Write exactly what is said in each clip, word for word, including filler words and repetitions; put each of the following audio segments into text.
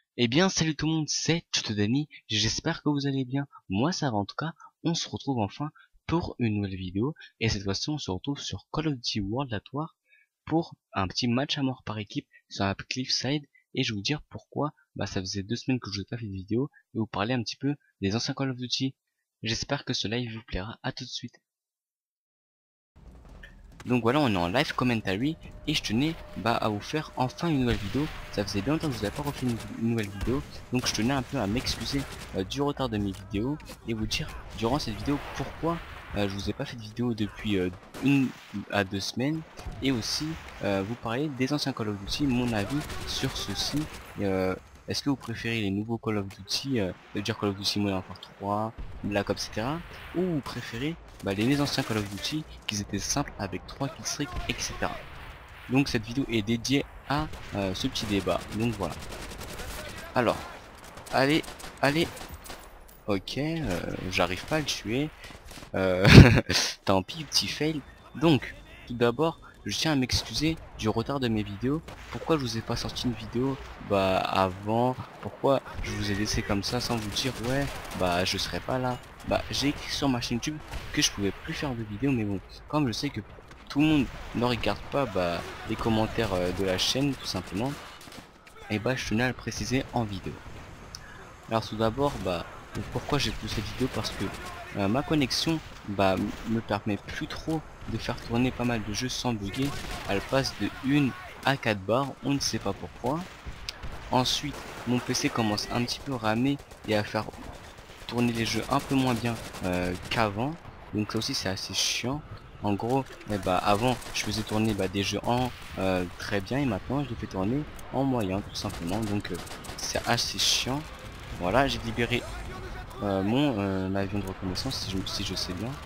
Eh bien, salut tout le monde, c'est Tutodani, j'espère que vous allez bien. Moi ça va en tout cas, on se retrouve enfin pour une nouvelle vidéo. Et cette fois-ci, on se retrouve sur Call of Duty World at War pour un petit match à mort par équipe sur un Cliffside. Et je vais vous dire pourquoi, bah ça faisait deux semaines que je n'ai pas fait de vidéo, et vous parler un petit peu des anciens Call of Duty. J'espère que ce live vous plaira, à tout de suite. Donc voilà, on est en live commentary et je tenais bah, à vous faire enfin une nouvelle vidéo. Ça faisait longtemps que je vous avais pas refait une, une nouvelle vidéo, donc je tenais un peu à m'excuser euh, du retard de mes vidéos et vous dire durant cette vidéo pourquoi euh, je vous ai pas fait de vidéo depuis euh, une à deux semaines, et aussi euh, vous parler des anciens Call of Duty, mon avis sur ceci. Euh, Est-ce que vous préférez les nouveaux Call of Duty, euh, de dire Call of Duty Modern Warfare trois, Black Ops, et cetera, ou vous préférez bah, les anciens Call of Duty qui étaient simples avec trois killstreaks, et cetera. Donc cette vidéo est dédiée à euh, ce petit débat. Donc voilà. Alors, allez, allez. Ok, euh, j'arrive pas à le tuer. Euh, tant pis, petit fail. Donc, tout d'abord, je tiens à m'excuser du retard de mes vidéos. Pourquoi je vous ai pas sorti une vidéo bah avant? Pourquoi je vous ai laissé comme ça sans vous dire ouais bah je serai pas là? Bah j'ai écrit sur ma chaîne YouTube que je pouvais plus faire de vidéos, mais bon, comme je sais que tout le monde ne regarde pas bah, les commentaires euh, de la chaîne tout simplement, et bah je tenais à le préciser en vidéo. Alors tout d'abord, bah pourquoi j'ai poussé cette vidéo? Parce que euh, ma connexion bah me permet plus trop de faire tourner pas mal de jeux sans bugger. Elle passe de une à quatre barres, on ne sait pas pourquoi. Ensuite, mon P C commence un petit peu à ramer et à faire tourner les jeux un peu moins bien euh, qu'avant. Donc ça aussi c'est assez chiant. En gros, eh bah, avant je faisais tourner bah, des jeux en euh, très bien, et maintenant je les fais tourner en moyen tout simplement. Donc euh, c'est assez chiant. Voilà, j'ai libéré euh, mon euh, avion de reconnaissance, si je, si je sais bien.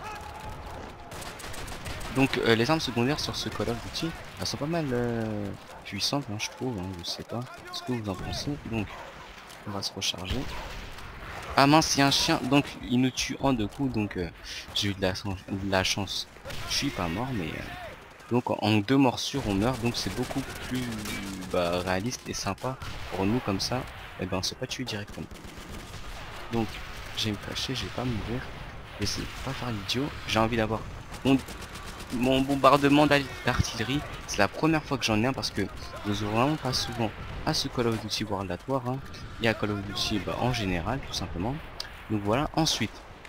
Donc euh, les armes secondaires sur ce Call of Duty, elles sont pas mal euh, puissantes, hein, je trouve, hein, je sais pas ce que vous en pensez. Donc on va se recharger. Ah mince, il y a un chien, donc il nous tue en deux coups, donc euh, j'ai eu de la, de la chance. Je suis pas mort, mais euh, donc en, en deux morsures on meurt, donc c'est beaucoup plus bah, réaliste et sympa pour nous comme ça. Et ben on se pas tuer directement. Donc je vais me cacher, je vais pas mourir. Essayez de pas faire l'idiot. J'ai envie d'avoir mon, mon bombardement d'artillerie. C'est la première fois que j'en ai un, parce que je joue vraiment pas souvent à ce Call of Duty World at War, hein, et à Call of Duty bah, en général tout simplement. Donc voilà. Ensuite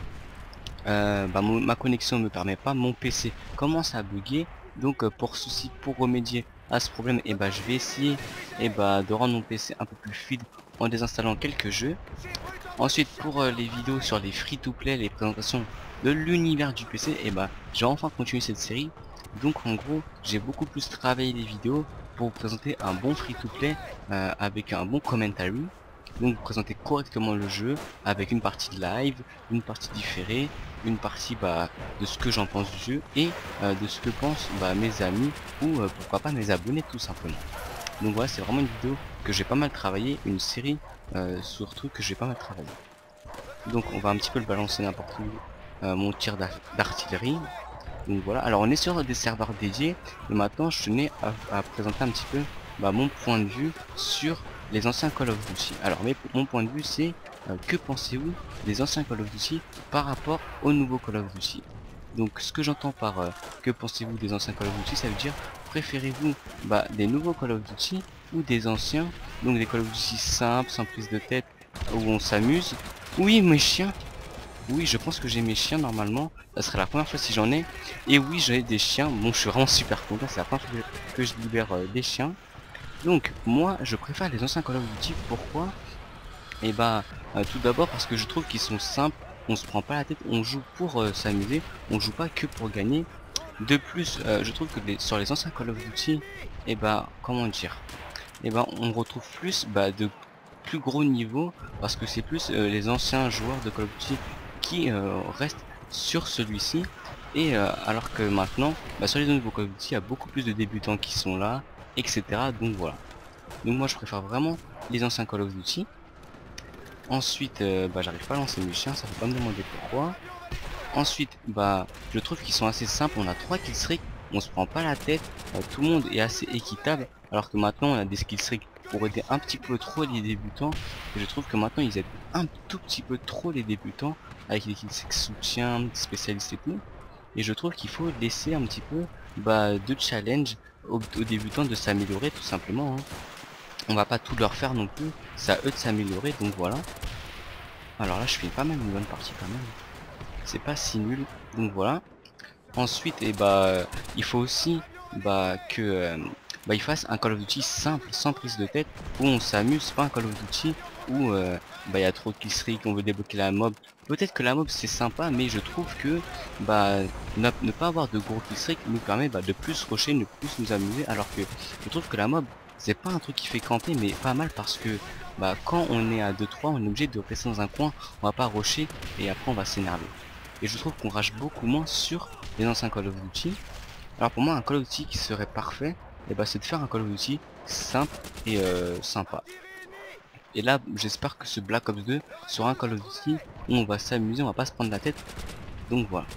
euh, bah, mon, ma connexion ne me permet pas, mon P C commence à bugger. Donc euh, pour ceci, pour remédier à ce problème, et bah je vais essayer et bah de rendre mon P C un peu plus fluide en désinstallant quelques jeux. Ensuite, pour euh, les vidéos sur les free-to-play, les présentations de l'univers du P C, et bah j'ai enfin continué cette série. Donc en gros, j'ai beaucoup plus travaillé les vidéos pour vous présenter un bon free-to-play euh, avec un bon commentary. Donc vous présenter correctement le jeu avec une partie de live, une partie différée, une partie bah, de ce que j'en pense du jeu, et euh, de ce que pensent bah, mes amis, ou euh, pourquoi pas mes abonnés tout simplement. Donc voilà, c'est vraiment une vidéo que j'ai pas mal travaillé, une série euh, sur trucs que j'ai pas mal travaillé. Donc on va un petit peu le balancer n'importe où, euh, mon tir d'artillerie. Donc voilà, alors on est sur des serveurs dédiés, et maintenant je tenais à, à présenter un petit peu bah, mon point de vue sur les anciens Call of Duty. Alors mais mon point de vue c'est euh, que pensez-vous des anciens Call of Duty par rapport aux nouveaux Call of Duty? Donc ce que j'entends par euh, que pensez-vous des anciens Call of Duty, ça veut dire préférez-vous bah, des nouveaux Call of Duty ou des anciens? Donc des Call of Duty simples, sans prise de tête, où on s'amuse. Oui, mes chiens. Oui, je pense que j'ai mes chiens normalement. Ça serait la première fois si j'en ai. Et oui, j'ai des chiens. Bon, je suis vraiment super content. C'est la première fois que je libère euh, des chiens. Donc moi, je préfère les anciens Call of Duty. Pourquoi? Et bah, euh, tout d'abord parce que je trouve qu'ils sont simples. On se prend pas la tête. On joue pour euh, s'amuser. On joue pas que pour gagner. De plus, euh, je trouve que les, sur les anciens Call of Duty, et bah, comment dire, et ben on retrouve plus bah, de plus gros niveaux, parce que c'est plus euh, les anciens joueurs de Call of Duty qui euh, restent sur celui-ci, et euh, alors que maintenant bah, sur les nouveaux Call of Duty il y a beaucoup plus de débutants qui sont là, etc. Donc voilà, donc moi je préfère vraiment les anciens Call of Duty. Ensuite euh, bah, j'arrive pas à lancer mes chiens, ça faut pas me demander pourquoi. Ensuite bah je trouve qu'ils sont assez simples, on a trois killstreaks, on se prend pas la tête, euh, tout le monde est assez équitable, alors que maintenant on a des skillstreaks pour aider un petit peu trop les débutants. Et je trouve que maintenant ils aident un tout petit peu trop les débutants avec l'équipe soutien, spécialistes et tout. Et je trouve qu'il faut laisser un petit peu bah, de challenge aux, aux débutants de s'améliorer tout simplement. Hein. On va pas tout leur faire non plus, c'est à eux de s'améliorer, donc voilà. Alors là je fais pas mal une bonne partie quand même. C'est pas si nul, donc voilà. Ensuite, et bah, il faut aussi bah, que euh, bah, il fasse un Call of Duty simple, sans prise de tête, où on s'amuse, pas un Call of Duty où euh, bah, il y a trop de killstreak, on veut débloquer la mob. Peut-être que la mob c'est sympa, mais je trouve que bah, ne, ne pas avoir de gros killstreak nous permet bah, de plus rusher, de plus nous amuser, alors que je trouve que la mob c'est pas un truc qui fait camper, mais pas mal parce que bah, quand on est à deux trois, on est obligé de rester dans un coin, on va pas rusher et après on va s'énerver. Et je trouve qu'on rage beaucoup moins sur les anciens Call of Duty. Alors pour moi un Call of Duty qui serait parfait, et bah, c'est de faire un Call of Duty simple et euh, sympa. Et là j'espère que ce Black Ops deux sera un Call of Duty où on va s'amuser, on va pas se prendre la tête. Donc voilà.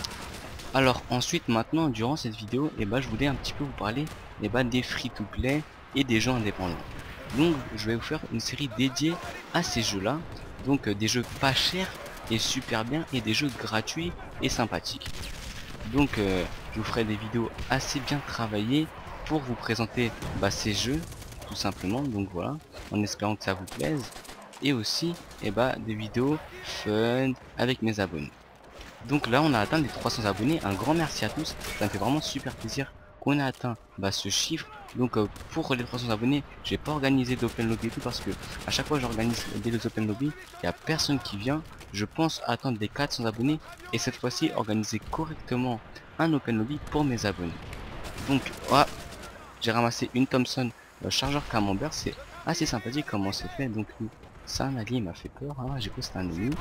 Alors ensuite maintenant durant cette vidéo, et bah, je voulais un petit peu vous parler et bah, des free to play et des jeux indépendants. Donc je vais vous faire une série dédiée à ces jeux là. Donc euh, des jeux pas chers et super bien et des jeux gratuits et sympathiques. Donc euh, je vous ferai des vidéos assez bien travaillées pour vous présenter bah, ces jeux tout simplement. Donc voilà, en espérant que ça vous plaise. Et aussi et bah, des vidéos fun avec mes abonnés. Donc là on a atteint les trois cents abonnés, un grand merci à tous, ça me fait vraiment super plaisir qu'on ait atteint bah, ce chiffre. Donc euh, pour les trois cents abonnés, j'ai pas organisé d'open lobby et tout parce que à chaque fois j'organise des open lobby, il y a personne qui vient. Je pense atteindre les quatre cents abonnés et cette fois-ci organiser correctement un open lobby pour mes abonnés. Donc voilà, j'ai ramassé une Thompson euh, chargeur camembert, c'est assez sympathique comment c'est fait. Donc ça, un allié m'a fait peur, hein. J'ai cru que c'était un ennemi.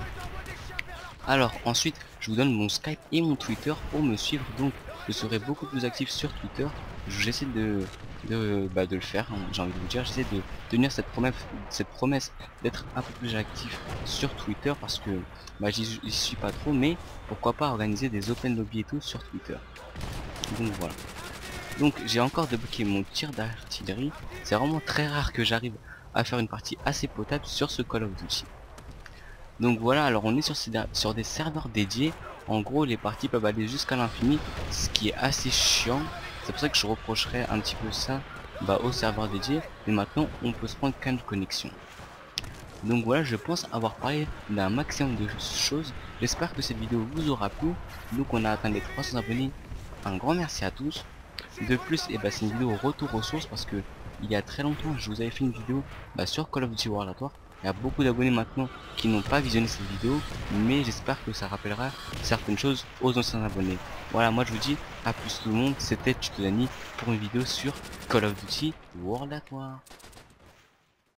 Alors ensuite je vous donne mon Skype et mon Twitter pour me suivre, donc je serai beaucoup plus actif sur Twitter. J'essaie de, de, bah, de le faire, hein, j'ai envie de vous dire, j'essaie de tenir cette promesse, cette promesse d'être un peu plus actif sur Twitter parce que bah, j'y suis pas trop, mais pourquoi pas organiser des open lobby et tout sur Twitter. Donc voilà. Donc j'ai encore débloqué mon tir d'artillerie, c'est vraiment très rare que j'arrive à faire une partie assez potable sur ce Call of Duty. Donc voilà, alors on est sur, ces, sur des serveurs dédiés. En gros les parties peuvent aller jusqu'à l'infini, ce qui est assez chiant. C'est pour ça que je reprocherais un petit peu ça bah, aux serveurs dédiés. Mais maintenant on peut se prendre qu'une connexion. Donc voilà, je pense avoir parlé d'un maximum de choses. J'espère que cette vidéo vous aura plu. Donc on a atteint les trois cents abonnés. Un grand merci à tous. De plus, et bah, c'est une vidéo retour aux sources parce que il y a très longtemps je vous avais fait une vidéo bah, sur Call of Duty World at War. Il y a beaucoup d'abonnés maintenant qui n'ont pas visionné cette vidéo, mais j'espère que ça rappellera certaines choses aux anciens abonnés. Voilà, moi je vous dis à plus tout le monde, c'était Tuto Dany pour une vidéo sur Call of Duty World at War.